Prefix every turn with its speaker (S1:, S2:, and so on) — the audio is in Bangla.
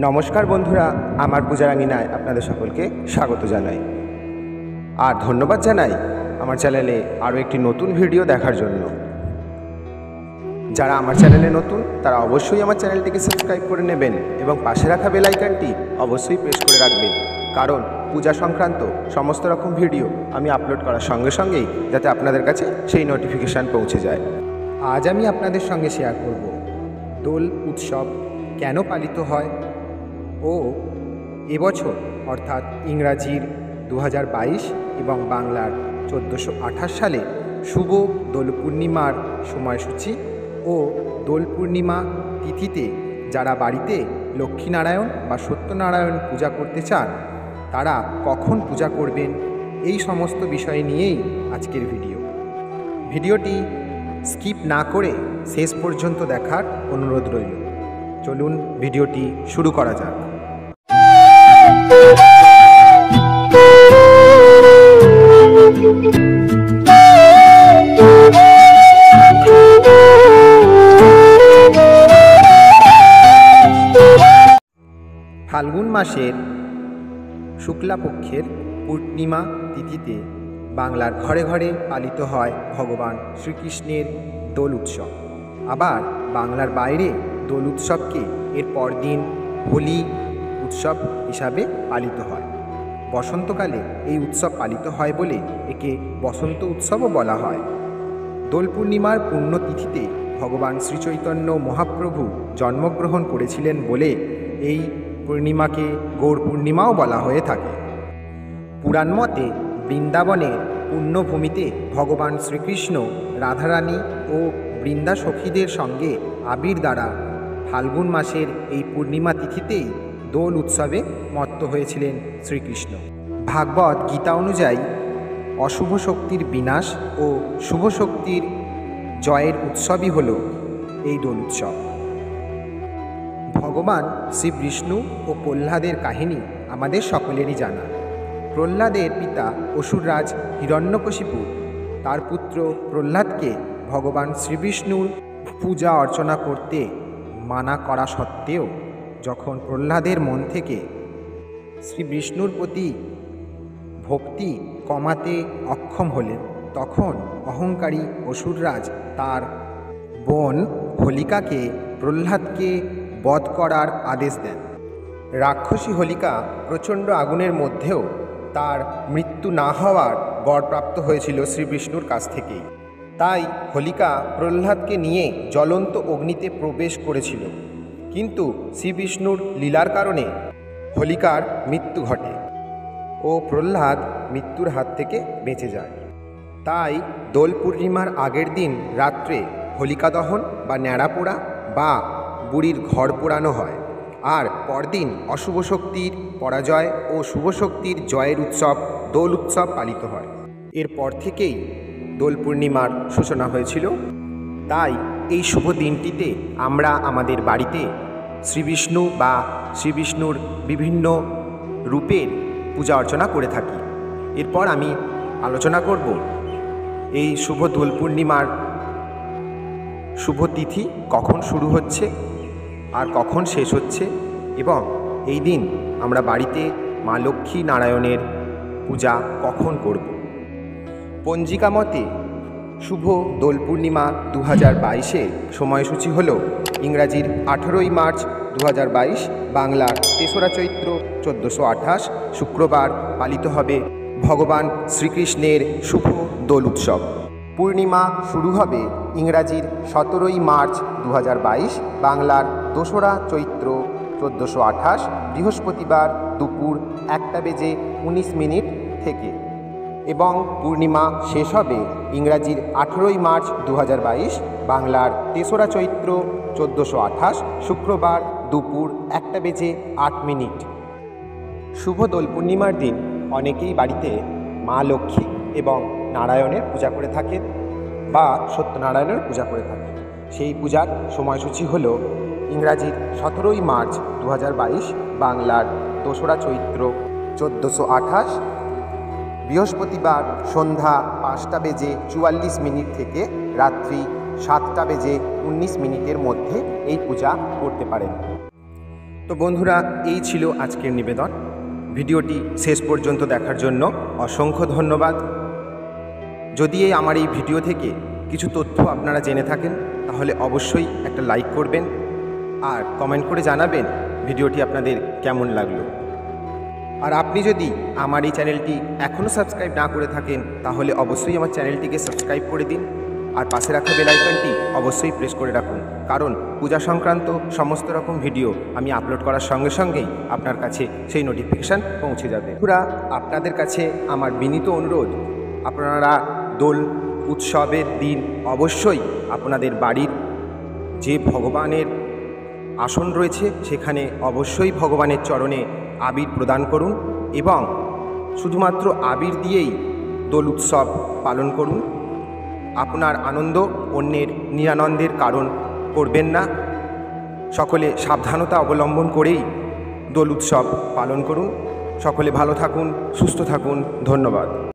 S1: নমস্কার বন্ধুরা, আমার পূজারাঙ্গিনায় আপনাদের সকলকে স্বাগত জানাই আর ধন্যবাদ জানাই আমার চ্যানেলে আরও একটি নতুন ভিডিও দেখার জন্য। যারা আমার চ্যানেলে নতুন তারা অবশ্যই আমার চ্যানেলটিকে সাবস্ক্রাইব করে নেবেন এবং পাশে রাখা বেল আইকনটি অবশ্যই প্রেস করে রাখবেন, কারণ পূজা সংক্রান্ত সমস্ত রকম ভিডিও আমি আপলোড করার সঙ্গে সঙ্গেই যাতে আপনাদের কাছে সেই নোটিফিকেশান পৌঁছে যায়। আজ আমি আপনাদের সঙ্গে শেয়ার করব দোল উৎসব কেন পালিত হয় ও এবছর অর্থাৎ ইংরাজির 2022 এবং বাংলার 1428 সালে শুভ দোল পূর্ণিমার সময়সূচি ও দোল পূর্ণিমা তিথিতে যারা বাড়িতে লক্ষ্মীনারায়ণ বা সত্যনারায়ণ পূজা করতে চান তারা কখন পূজা করবেন, এই সমস্ত বিষয় নিয়েই আজকের ভিডিওটি স্কিপ না করে শেষ পর্যন্ত দেখার অনুরোধ রইল। চলুন ভিডিওটি শুরু করা যাক। ফাল্গুন মাসের শুক্লাপক্ষের পূর্ণিমা তিথিতে বাংলার ঘরে ঘরে পালিত হয় ভগবান শ্রীকৃষ্ণের দোল উৎসব। আবার বাংলার বাইরে দোল উৎসবকে এর পরদিন হোলি উৎসব হিসাবে পালিত হয়। বসন্তকালে এই উৎসব পালিত হয় বলে একে বসন্ত উৎসবও বলা হয়। দোল পূর্ণিমার পুণ্যতিথিতে ভগবান শ্রীচৈতন্য মহাপ্রভু জন্মগ্রহণ করেছিলেন বলে এই পূর্ণিমাকে গৌর পূর্ণিমাও বলা হয়ে থাকে। পুরাণ মতে বৃন্দাবনের পুণ্যভূমিতে ভগবান শ্রীকৃষ্ণ রাধারানী ও বৃন্দা সখীদের সঙ্গে আবির দ্বারা ফাল্গুন মাসের এই পূর্ণিমা তিথিতেই দোল উৎসবে মত্ত হয়েছিলেন শ্রীকৃষ্ণ। ভাগবত গীতা অনুযায়ী অশুভ শক্তির বিনাশ ও শুভ শক্তির জয়ের উৎসবই হল এই দোল উৎসব। ভগবান শ্রী বিষ্ণু ও প্রহ্লাদের কাহিনী আমাদের সকলেরই জানা। প্রহ্লাদের পিতা অসুররাজ হিরণ্যকশিপু তার পুত্র প্রহ্লাদকে ভগবান শ্রীবিষ্ণুর পূজা অর্চনা করতে মানা করা সত্ত্বেও যখন প্রহ্লাদের মন থেকে শ্রী বিষ্ণুর প্রতি ভক্তি কমাতে অক্ষম হলেন, তখন অহংকারী অসুররাজ তার বোন হোলিকাকে প্রহ্লাদকে বধ করার আদেশ দেন। রাক্ষসী হোলিকা প্রচণ্ড আগুনের মধ্যেও তার মৃত্যু না হওয়ার বরপ্রাপ্ত হয়েছিল শ্রীবিষ্ণুর কাছ থেকেই। তাই হোলিকা প্রহ্লাদকে নিয়ে জ্বলন্ত অগ্নিতে প্রবেশ করেছিল, কিন্তু শ্রীবিষ্ণুর লীলার কারণে হোলিকার মৃত্যু ঘটে ও প্রহ্লাদ মৃত্যুর হাত থেকে বেঁচে যায়। তাই দোল পূর্ণিমার আগের দিন রাত্রে হোলিকা দহন বা ন্যাড়া পোড়া বা বুড়ির ঘর পোড়ানো হয়, আর পরদিন অশুভ শক্তির পরাজয় ও শুভ শক্তির জয়ের উৎসব দোল উৎসব পালিত হয়। এরপর থেকেই দোল পূর্ণিমার সূচনা হয়েছিল। তাই এই শুভ দিনটিতে আমরা আমাদের বাড়িতে শ্রীবিষ্ণু বা শ্রীবিষ্ণুর বিভিন্ন রূপের পূজা অর্চনা করে থাকি। এরপর আমি আলোচনা করব এই শুভ দোল পূর্ণিমার শুভ তিথি কখন শুরু হচ্ছে আর কখন শেষ হচ্ছে, এবং এই দিন আমরা বাড়িতে মা লক্ষ্মী নারায়ণের পূজা কখন করব। পঞ্জিকা মতে শুভ দোল পূর্ণিমা 2022-এর সময়সূচি হল ইংরাজির 18ই মার্চ 2022, বাংলার 3রা চৈত্র 1428 শুক্রবার পালিত হবে ভগবান শ্রীকৃষ্ণের শুভ দোল উৎসব। পূর্ণিমা শুরু হবে ইংরাজির 17ই মার্চ 2022, বাংলার 2রা চৈত্র 1428 বৃহস্পতিবার দুপুর 1:19 থেকে, এবং পূর্ণিমা শেষ হবে ইংরাজির 18ই মার্চ 2022, বাংলার 3রা চৈত্র 1428 শুক্রবার দুপুর 1:08। শুভ দোল পূর্ণিমার দিন অনেকেই বাড়িতে মা লক্ষ্মী এবং নারায়ণের পূজা করে থাকেন বা সত্যনারায়ণের পূজা করে থাকেন। সেই পূজার সময়সূচি হল ইংরাজির 17ই মার্চ 2022, বাংলার 2রা চৈত্র 1428 বৃহস্পতিবার সন্ধ্যা 5:44 থেকে রাত্রি 7:19 মধ্যে এই পূজা করতে পারেন। তো বন্ধুরা, এই ছিল আজকের নিবেদন। ভিডিওটি শেষ পর্যন্ত দেখার জন্য অসংখ্য ধন্যবাদ। যদি আমার এই ভিডিও থেকে কিছু তথ্য আপনারা জেনে থাকেন তাহলে অবশ্যই একটা লাইক করবেন আর কমেন্ট করে জানাবেন ভিডিওটি আপনাদের কেমন লাগলো। আর আপনি যদি আমার এই চ্যানেলটি এখনও সাবস্ক্রাইব না করে থাকেন তাহলে অবশ্যই আমার চ্যানেলটিকে সাবস্ক্রাইব করে দিন আর পাশে রাখা বেল আইকনটি অবশ্যই প্রেস করে রাখুন, কারণ পূজা সংক্রান্ত সমস্ত রকম ভিডিও আমি আপলোড করার সঙ্গে সঙ্গেই আপনার কাছে সেই নোটিফিকেশান পৌঁছে যাবে। পুরা আপনাদের কাছে আমার বিনীত অনুরোধ, আপনারা দোল উৎসবের দিন অবশ্যই আপনাদের বাড়ির যে ভগবানের আসন রয়েছে সেখানে অবশ্যই ভগবানের চরণে আবির প্রদান করুন এবং শুধুমাত্র আবির দিয়েই দোল উৎসব পালন করুন। আপনার আনন্দ অন্যের নিরানন্দের কারণ করবেন না। সকলে সাবধানতা অবলম্বন করেই দোল উৎসব পালন করুন। সকলে ভালো থাকুন, সুস্থ থাকুন। ধন্যবাদ।